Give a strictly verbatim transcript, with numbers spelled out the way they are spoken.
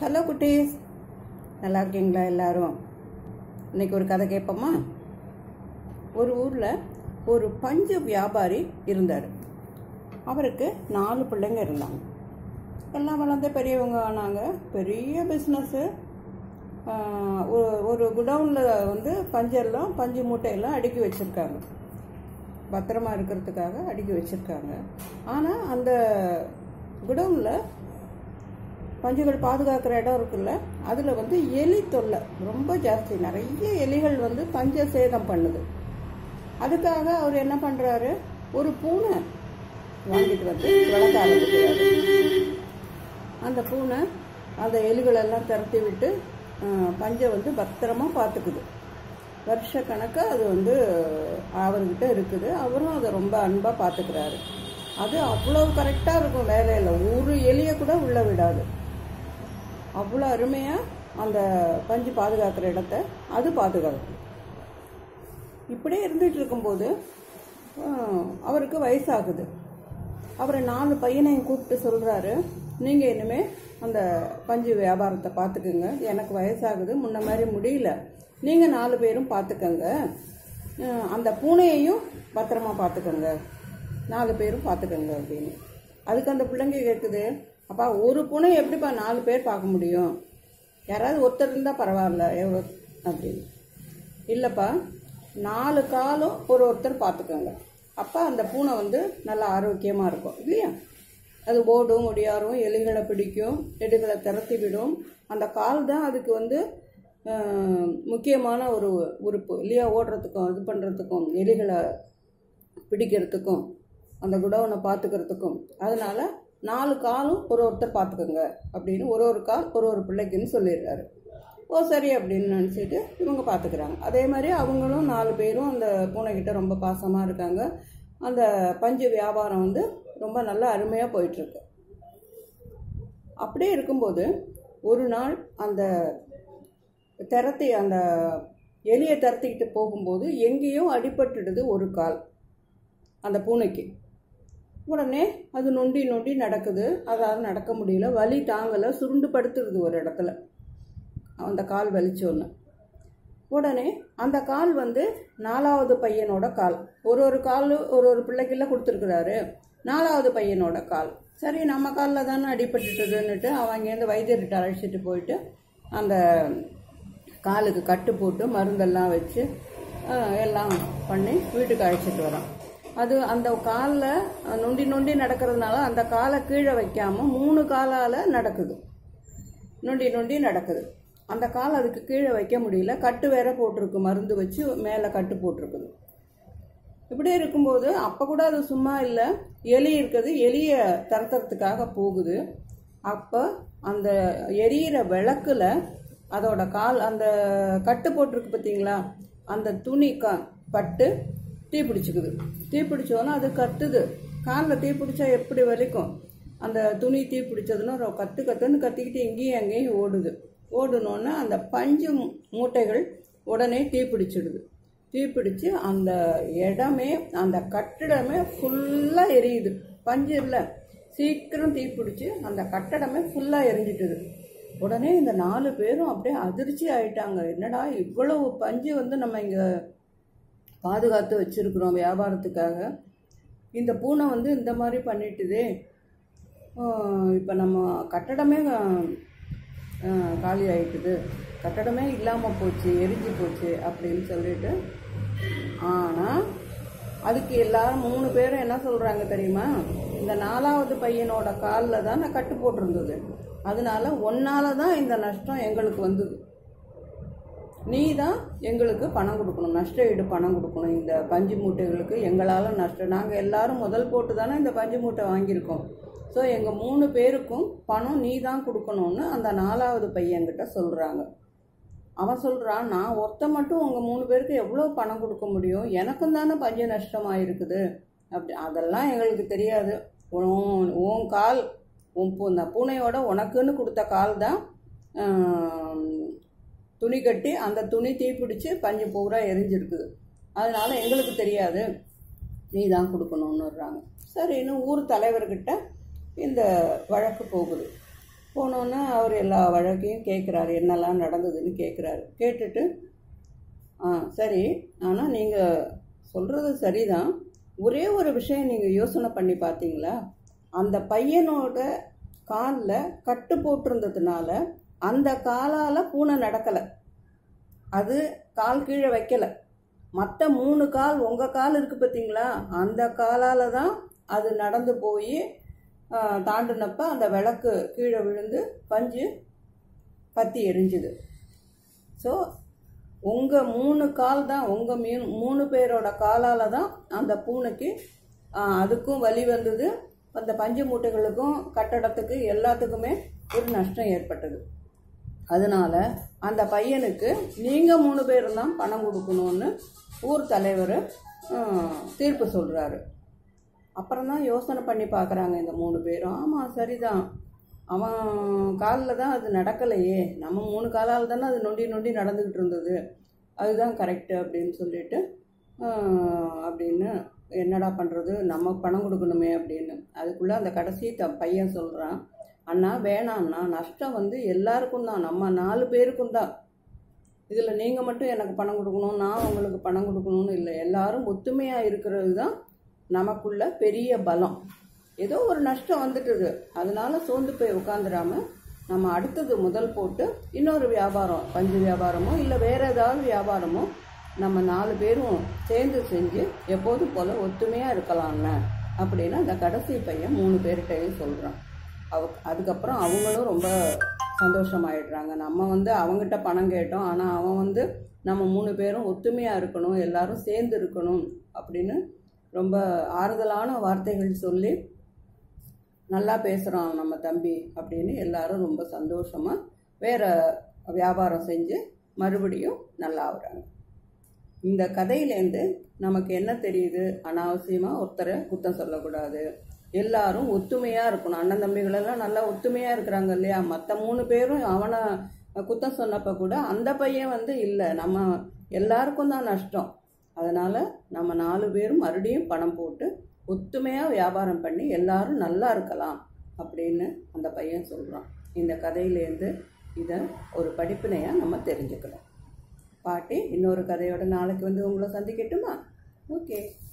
Hello குட்டீஸ், நல்லா இருக்கீங்களா எல்லாரும்? இன்னைக்கு ஒரு கதை கேட்போமா? ஒரு ஊரில் ஒரு பஞ்சு வியாபாரி இருந்தார். அவருக்கு நாலு பிள்ளைங்க இருந்தாங்க. எல்லாம் வளர்ந்து பெரியவங்க ஆனாங்க. பெரிய பிஸ்னஸ்ஸு. ஒரு குடவுனில் வந்து பஞ்செல்லாம் பஞ்சு மூட்டையெல்லாம் அடுக்கி வச்சுருக்காங்க. பத்திரமா இருக்கிறதுக்காக அடுக்கி வச்சுருக்காங்க. ஆனால் அந்த குடவுனில் பஞ்சுகள் பாதுகாக்கிற இடம் இருக்குல்ல, அதில் வந்து எலி தொல்லை ரொம்ப ஜாஸ்தி. நிறைய எலிகள் வந்து பஞ்சை சேதம் பண்ணுது. அதுக்காக அவர் என்ன பண்ணுறாரு, ஒரு பூனை வாங்கிட்டு வந்து வளர்க்க ஆரம்பிக்கிறாரு. அந்த பூனை அந்த எலிகளெல்லாம் திரட்டி விட்டு பஞ்சை வந்து பத்திரமா பார்த்துக்குது. வருஷ கணக்காக அது வந்து அவர்கிட்ட இருக்குது. அவரும் அதை ரொம்ப அன்பாக பார்த்துக்கிறாரு. அது அவ்வளோ கரெக்டாக இருக்கும் வேலையில். ஒரு எலியை கூட உள்ள விடாது. அவ்வளோ அருமையாக அந்த பஞ்சு பாதுகாக்கிற இடத்த அது பாதுகாக்கும். இப்படியே இருந்துகிட்டு இருக்கும்போது அவருக்கு வயசாகுது. அவரை நாலு பையனையும் கூப்பிட்டு சொல்கிறாரு, நீங்கள் இனிமேல் அந்த பஞ்சு வியாபாரத்தை பார்த்துக்குங்க. எனக்கு வயசாகுது, முன்ன மாதிரி முடியல. நீங்கள் நாலு பேரும் பார்த்துக்கங்க. அந்த பூனையையும் பத்திரமா பார்த்துக்கங்க, நாலு பேரும் பார்த்துக்கங்க அப்படின்னு. அதுக்கு அந்த பிள்ளைங்க கேட்குது, அப்பா ஒரு பூனை எப்படிப்பா நாலு பேர் பார்க்க முடியும்? யாராவது ஒருத்தர் இருந்தால் பரவாயில்ல எவ்வளோ அப்படின்னு. இல்லைப்பா, நாலு காலும் ஒரு ஒருத்தர் பார்த்துக்கோங்க. அப்போ அந்த பூனை வந்து நல்லா ஆரோக்கியமாக இருக்கும் இல்லையா? அது ஓடும், ஒடியாரும், எலிகளை பிடிக்கும், எலிகளை திரட்டி விடும். அந்த கால் தான் அதுக்கு வந்து முக்கியமான ஒரு உறுப்பு இல்லையா? ஓடுறதுக்கும் இது பண்ணுறதுக்கும் எலிகளை பிடிக்கிறதுக்கும் அந்த குடவனை பார்த்துக்கிறதுக்கும். அதனால நாலு காலும் ஒரு ஒருத்தர் பார்த்துக்கோங்க அப்படின்னு ஒரு ஒரு கால் ஒரு ஒரு பிள்ளைக்குன்னு சொல்லிடுறாரு. ஓ சரி அப்படின்னு நினச்சிட்டு இவங்க பார்த்துக்கிறாங்க. அதே மாதிரி அவங்களும் நாலு பேரும் அந்த பூனைக்கிட்ட ரொம்ப பாசமாக இருக்காங்க. அந்த பஞ்சு வியாபாரம் வந்து ரொம்ப நல்லா அருமையாக போயிட்டுருக்கு. அப்படியே இருக்கும்போது ஒரு நாள் அந்த திரத்தி அந்த எலியை திரத்திக்கிட்டு போகும்போது எங்கேயோ அடிபட்டுடுது ஒரு கால் அந்த பூனைக்கு. உடனே அது நொண்டி நொண்டி நடக்குது. அதாவது நடக்க முடியல, வலி தாங்கலை, சுருண்டு படுத்துடுது ஒரு இடத்துல அந்த கால் வலிச்சோன்னு. உடனே அந்த கால் வந்து நாலாவது பையனோட கால். ஒரு ஒரு கால் ஒரு ஒரு பிள்ளைக்குள்ள கொடுத்துருக்குறாரு. நாலாவது பையனோட கால். சரி, நம்ம காலில் தானே அடிபட்டுட்டுதுன்னுட்டு அவன் அங்கேருந்து வைத்தியர்கிட்ட அழைச்சிட்டு போயிட்டு அந்த காலுக்கு கட்டு போட்டு மருந்தெல்லாம் வச்சு எல்லாம் பண்ணி வீட்டுக்கு அழைச்சிட்டு வரான். அது அந்த காலில் நொண்டி நொண்டி நடக்கிறதுனால அந்த காலை கீழே வைக்காமல் மூணு காலால் நடக்குது. நொண்டி நொண்டி நடக்குது. அந்த கால் அதுக்கு கீழே வைக்க முடியல. கட்டு வேற போட்டிருக்கு, மருந்து வச்சு மேலே கட்டு போட்டிருக்குது. இப்படி இருக்கும்போது அப்போ கூட அது சும்மா இல்லை, எலி இருக்குது, எலியை தரத்துறதுக்காக போகுது. அப்போ அந்த எரியிற விளக்குல அதோட கால் அந்த கட்டு போட்டிருக்கு பார்த்தீங்களா, அந்த துணி க பட்டு தீ பிடிச்சிக்குது. தீ பிடிச்சோன்னா அது கத்துது. காலில் தீ பிடிச்சா எப்படி வலிக்கும்? அந்த துணி தீ பிடிச்சதுன்னா கத்து கத்துன்னு கத்திக்கிட்டு எங்கேயும் எங்கேயும் ஓடுது. ஓடுனோன்னா அந்த பஞ்சு மூட்டைகள் உடனே தீ பிடிச்சிடுது. தீ பிடிச்சி அந்த இடமே அந்த கட்டிடமே ஃபுல்லாக எரியுது. பஞ்சு இல்லை, சீக்கிரம் தீ பிடிச்சி அந்த கட்டடமே ஃபுல்லாக எரிஞ்சிட்டுது. உடனே இந்த நாலு பேரும் அப்படியே அதிர்ச்சி ஆயிட்டாங்க. என்னடா இவ்வளவு பஞ்சு வந்து நம்ம இங்கே பாதுகாத்து வச்சிருக்கிறோம் வியாபாரத்துக்காக, இந்த பூனை வந்து இந்த மாதிரி பண்ணிட்டுதே, இப்போ நம்ம கட்டடமே காலி ஆகிட்டுது, கட்டடமே இல்லாமல் போச்சு, எரிஞ்சு போச்சு அப்படின்னு சொல்லிட்டு. ஆனால் அதுக்கு எல்லாரும் மூணு பேரும் என்ன சொல்கிறாங்க தெரியுமா? இந்த நாலாவது பையனோட காலில் தான் நான் கட்டு போட்டிருந்தது, அதனால ஒன்னால தான் இந்த நஷ்டம் எங்களுக்கு வந்தது. நீ தான் எங்களுக்கு பணம் கொடுக்கணும், நஷ்ட ஈடு பணம் கொடுக்கணும். இந்த பஞ்சு மூட்டைகளுக்கு எங்களால் நஷ்டம், நாங்கள் எல்லாரும் முதல் போட்டு தானே இந்த பஞ்சு மூட்டை வாங்கியிருக்கோம். ஸோ எங்கள் மூணு பேருக்கும் பணம் நீ தான் கொடுக்கணும்னு அந்த நாலாவது பையன்கிட்ட சொல்கிறாங்க. அவன் சொல்கிறான், நான் ஒருத்த மட்டும் உங்கள் மூணு பேருக்கு எவ்வளோ பணம் கொடுக்க முடியும்? எனக்கும் தானே பஞ்சு நஷ்டமாக இருக்குது அப்படி. அதெல்லாம் எங்களுக்கு தெரியாது. உன் கால் உன் இந்த பூனையோட உனக்குன்னு கொடுத்த கால் தான் துணி கட்டி அந்த துணி தீப்பிடிச்சு பஞ்சு பூரா எரிஞ்சிருக்குது, அதனால எங்களுக்கு தெரியாது, நீ தான் கொடுக்கணும்னுறாங்க. சரின்னு ஊர் தலைவர்கிட்ட இந்த வழக்கு போகுது. போனோன்னே அவர் எல்லா வழக்கையும் கேட்குறாரு, என்னெல்லாம் நடந்ததுன்னு கேட்குறாரு. கேட்டுட்டு ஆ சரி, ஆனால் நீங்கள் சொல்கிறது சரிதான், ஒரே ஒரு விஷயம் நீங்கள் யோசனை பண்ணி பார்த்தீங்களா, அந்த பையனோட காலில் கட்டு போட்டிருந்ததுனால அந்த காலால் பூனை நடக்கலை, அது கால் கீழே வைக்கலை. மற்ற மூணு கால் உங்கள் கால் இருக்குது பார்த்தீங்களா, அந்த காலால் தான் அது நடந்து போய் தாண்டினப்ப அந்த விளக்கு கீழே விழுந்து பஞ்சு பற்றி எரிஞ்சுது. ஸோ உங்கள் மூணு கால் தான், உங்கள் மீன் மூணு பேரோட காலால் தான் அந்த பூனைக்கு அதுக்கும் வலி வந்தது, அந்த பஞ்சு மூட்டைகளுக்கும் கட்டடத்துக்கு எல்லாத்துக்குமே ஒரு நஷ்டம் ஏற்பட்டது. அதனால் அந்த பையனுக்கு நீங்கள் மூணு பேரும் தான் பணம் கொடுக்கணும்னு ஊர் தலைவர் தீர்ப்பு சொல்கிறாரு. அப்புறம் தான் யோசனை பண்ணி பார்க்குறாங்க இந்த மூணு பேரும். ஆமாம் சரிதான், அவன் காலில் தான் அது நடக்கலையே, நம்ம மூணு காலால் தானே அது நொண்டி நொண்டி நடந்துக்கிட்டு இருந்தது, அதுதான் கரெக்டு அப்படின்னு சொல்லிட்டு அப்படின்னு என்னடா பண்ணுறது, நம்ம பணம் கொடுக்கணுமே அப்படின்னு. அதுக்குள்ளே அந்த கடைசி த பையன் சொல்கிறான், அண்ணா வேணாம்ண்ணா, நஷ்டம் வந்து எல்லாருக்கும் தான், நம்ம நாலு பேருக்கும் தான், இதில் நீங்கள் மட்டும் எனக்கு பணம் கொடுக்கணும், நான் உங்களுக்கு பணம் கொடுக்கணும்னு இல்லை, எல்லாரும் ஒத்துமையாக இருக்கிறது தான் நமக்குள்ள பெரிய பலம். ஏதோ ஒரு நஷ்டம் வந்துட்டுது, அதனால சோர்ந்து போய் உட்காந்துடாம நம்ம அடுத்தது முதல் போட்டு இன்னொரு வியாபாரம், பஞ்சு வியாபாரமோ இல்லை வேறு ஏதாவது வியாபாரமோ நம்ம நாலு பேரும் சேர்ந்து செஞ்சு எப்போதும் போல் ஒத்துமையாக இருக்கலாம்ல அப்படின்னு அந்த கடைசி பையன் மூணு பேர்கிட்டையும் சொல்கிறான். அவ அதுக்கப்புறம் அவங்களும் ரொம்ப சந்தோஷமாயிடுறாங்க. நம்ம வந்து அவங்ககிட்ட பணம் கேட்டோம், ஆனால் அவன் வந்து நம்ம மூணு பேரும் ஒத்துமையாக இருக்கணும், எல்லாரும் சேர்ந்து இருக்கணும் அப்படின்னு ரொம்ப ஆறுதலான வார்த்தைகள் சொல்லி நல்லா பேசுகிறான் நம்ம தம்பி அப்படின்னு எல்லாரும் ரொம்ப சந்தோஷமாக வேறு வியாபாரம் செஞ்சு மறுபடியும் நல்லா ஆகுறாங்க. இந்த கதையிலேருந்து நமக்கு என்ன தெரியுது, அனாவசியமாக ஒருத்தரை குத்தம் சொல்லக்கூடாது, எல்லாரும் ஒத்துமையாக இருக்கணும். அண்ணன் தம்பிகளெல்லாம் நல்லா ஒத்துமையாக இருக்கிறாங்க இல்லையா. மற்ற மூணு பேரும் அவனை குத்தம் சொன்னப்போ கூட அந்த பையன் வந்து இல்லை, நம்ம எல்லாருக்கும் தான் நஷ்டம், அதனால் நம்ம நாலு பேரும் மறுபடியும் பணம் போட்டு ஒத்துமையாக வியாபாரம் பண்ணி எல்லாரும் நல்லா இருக்கலாம் அப்படின்னு அந்த பையன் சொல்கிறான். இந்த கதையிலேருந்து இதை ஒரு படிப்பினையாக நம்ம தெரிஞ்சுக்கலாம். பாட்டி இன்னொரு கதையோட நாளைக்கு வந்து உங்களை சந்திக்கட்டுமா? ஓகே.